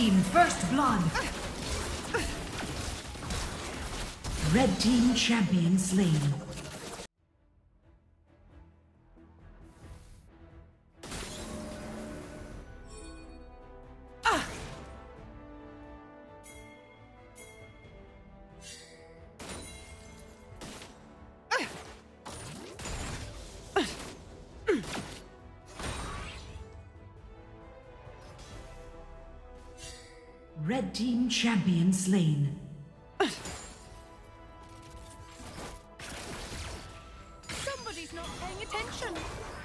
team first blood. Red team champion slain. Red team champion slain. Somebody's not paying attention.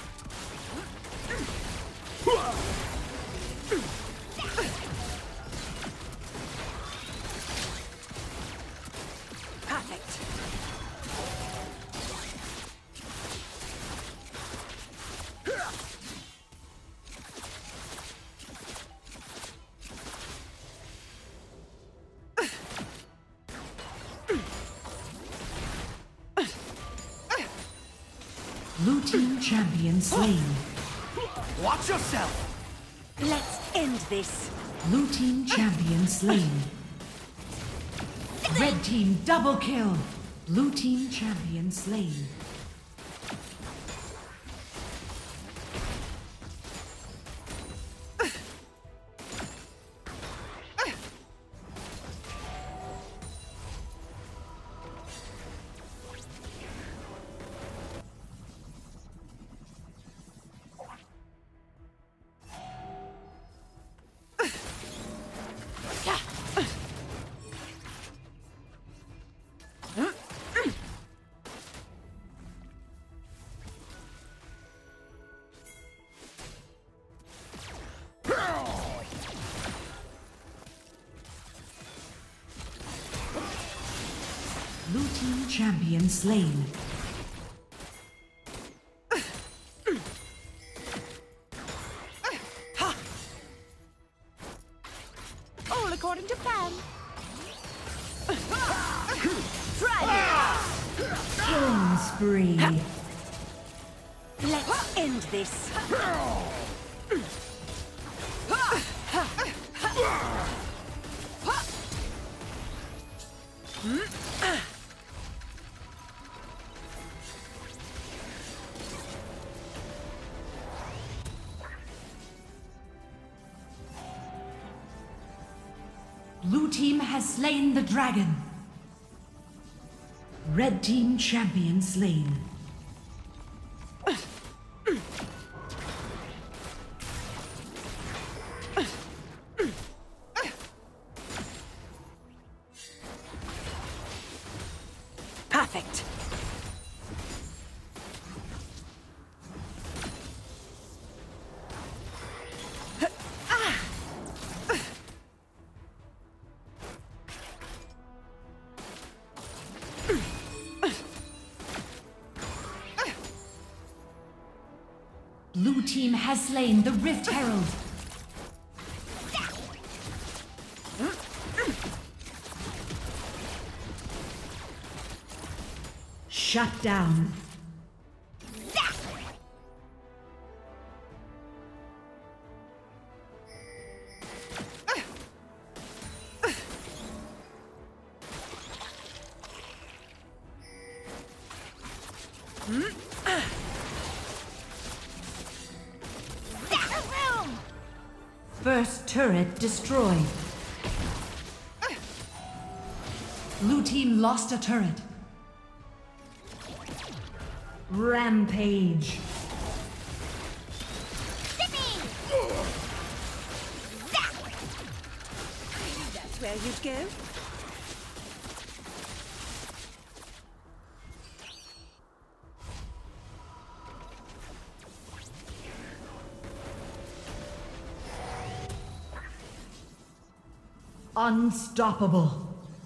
Perfect. Blue team champion slain. Watch yourself! Let's end this. Blue team champion slain. Red team double kill. Blue team champion slain. Blue team champion slain. All according to plan. Killing spree. Let's end this. Blue team has slain the dragon. Red team champion slain. Perfect. Blue team has slain the Rift Herald. Shut down. First turret destroyed. Blue team lost a turret. Rampage. That's where you'd go. Unstoppable.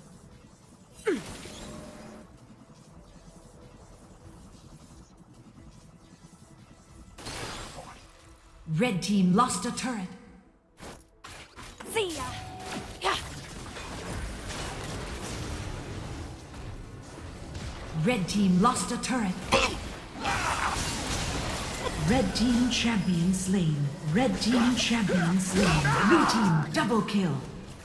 Red team lost a turret. See ya. Yeah. Red team lost a turret. Red team champion slain. Red team champion slain. Blue team double kill.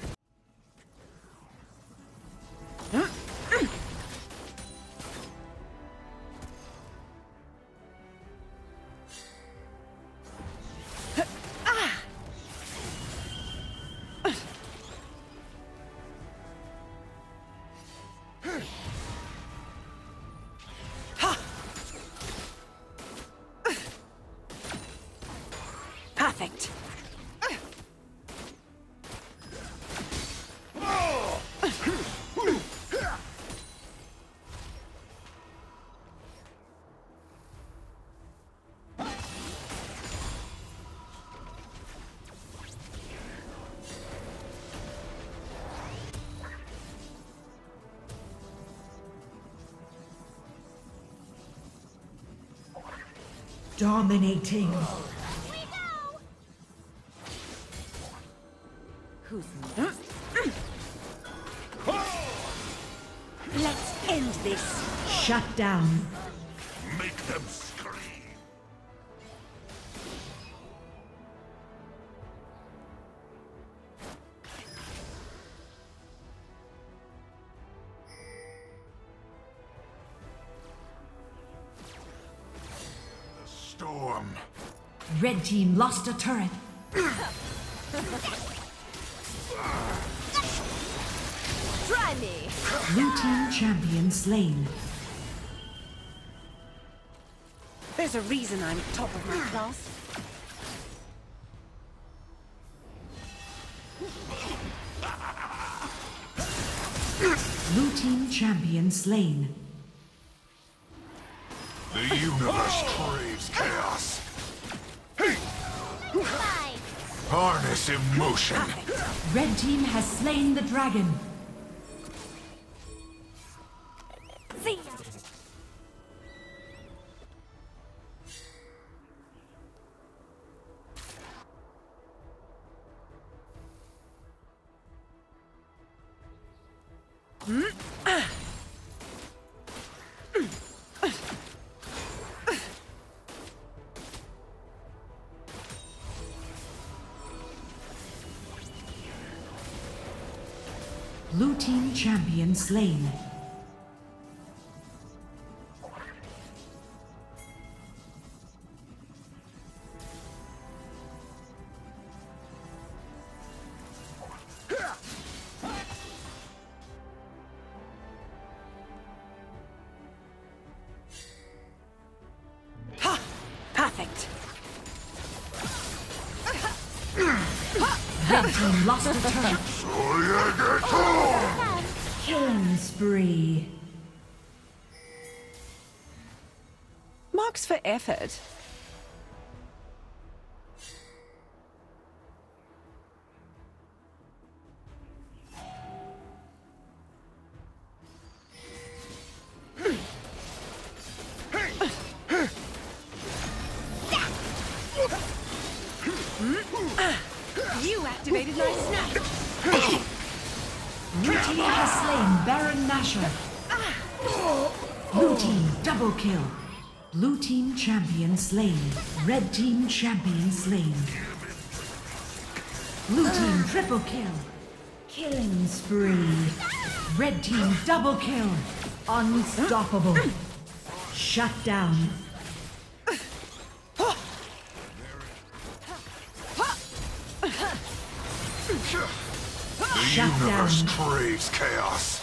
Perfect. Dominating. Who's next? Let's end this. Shut down. Make them scream. The storm. Red team lost a turret. Try me. Blue team champion slain. There's a reason I'm top of my class. Blue team champion slain. The universe craves chaos. Harness emotion. Red team has slain the dragon. See ya. Blue team champion slain. Perfect. Red team lost a turret. Killing spree. Marks for effort. You activated my snap. Blue team has slain Baron Nashor. Blue team double kill. Blue team champion slain. Red team champion slain. Blue team triple kill. Killing spree. Red team double kill. Unstoppable. Shut down. The Shut universe down. craves chaos.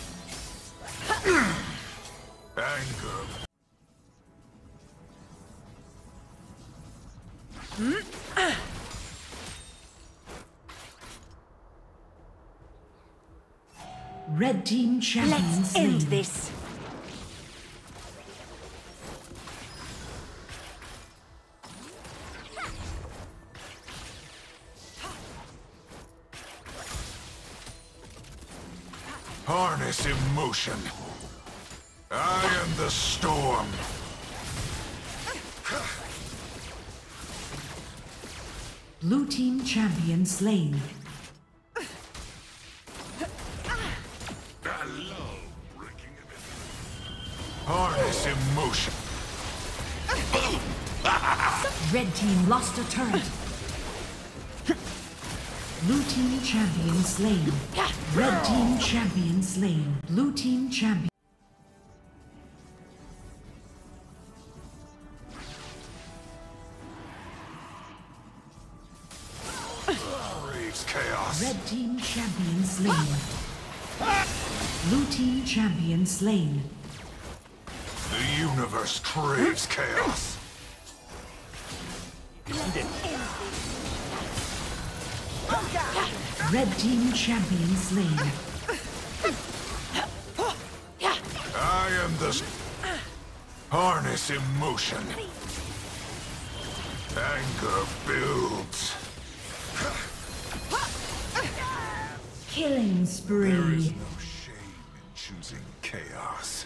Anger. Red team champion Let's slain. end this. Harness emotion. I am the storm. Blue team champion slain. Harness emotion. Red team lost a turret. Blue team champion slain. Red team champion slain. Blue team champion. Chaos. Red team champion slain. Blue team champion slain. The universe craves chaos. Red team champion slain. I am the harness emotion. Anger builds. Killing There is spree. no shame in choosing chaos.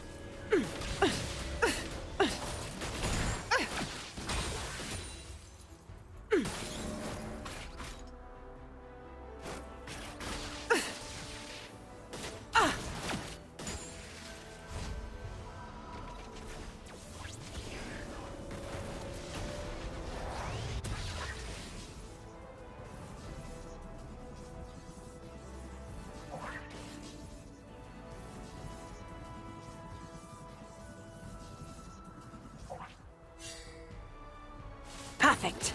Perfect.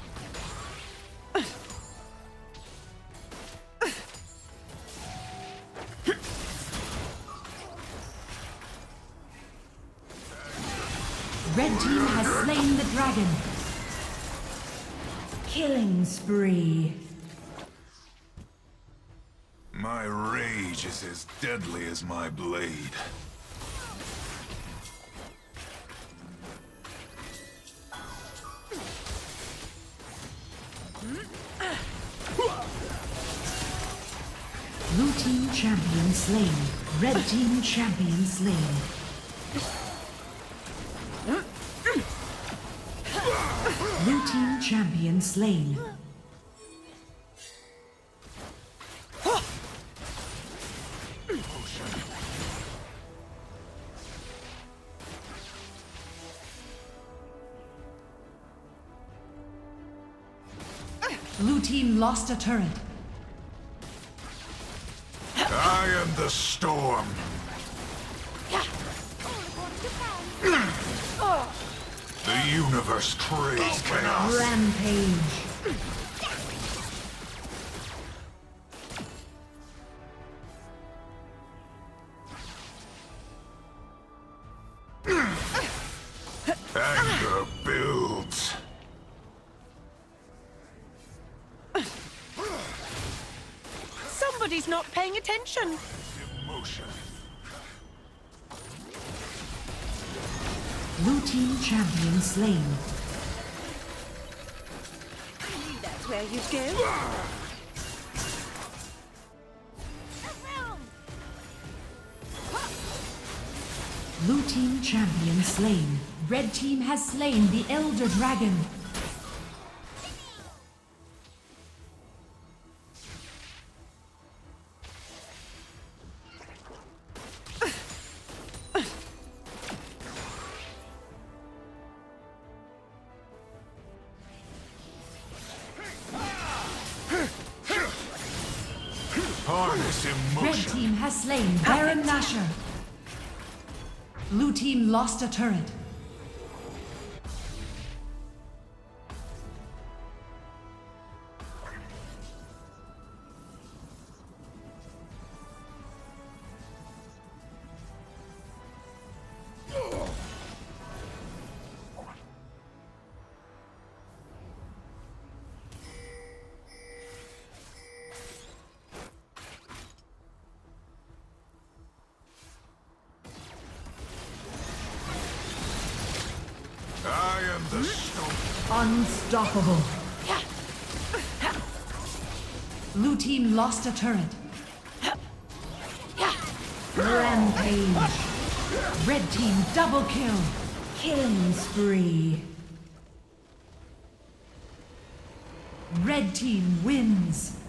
Red team has slain the dragon. Killing spree. My rage is as deadly as my blade. Blue team champion slain. Red team champion slain. Blue team champion slain. Blue team lost a turret. I am the storm. The universe craves chaos. Rampage. Anger builds. Somebody's not paying attention. Emotion. Blue team champion slain. That's where you go. Blue team champion slain. Red team has slain the Elder Dragon. Harness Red emotion. team has slain Baron Nashor. Blue team lost a turret. I am the storm. Unstoppable. Blue team lost a turret. Rampage. Red team double kill. Killing spree. Red team wins.